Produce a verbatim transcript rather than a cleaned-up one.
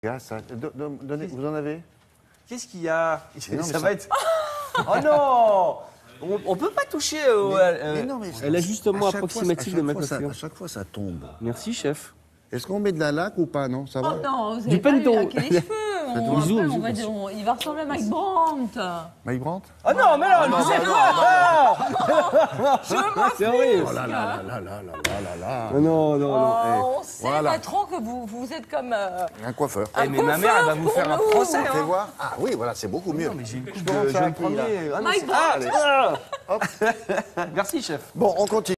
Gars, ça- do- do- donnez- vous en avez? Qu'est-ce qu'il y a? Mais non, Ça mais va ça- être... Oh non! On, on peut pas toucher au... Mais- euh, mais non, mais à l'ajustement à chaque approximatif fois- de à ma chaque fois, ça- coiffure. À chaque fois, ça tombe. Merci, chef. Est-ce qu'on met de la laque ou pas, non? Ça va? Oh non, vous Du avez pas Pantone. lui laquer les cheveux. On, Bisous, après, bisous, on va dire, on- il va ressembler à Mike Brandt. Mike Brandt? Oh non, mais non, c'est quoi? C'est horrible. Oh là là là là là là là là là. Oh non, non, non. eh. Oh, on sait Voilà. pas trop que vous, vous êtes comme... euh, Un coiffeur. un Eh, mais ma mère, elle va vous coiffeur faire un pour nous. procès. Fais Hein. voir. Ah oui, voilà, c'est beaucoup mieux. Mais j'ai une coupe Comment de ça a jeune pris, là? premier. Ah non, Mike c'est- Brandt. Ah, allez. Merci, chef. Bon, on continue.